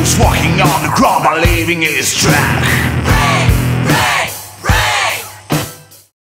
walking on the ground, but leaving his track.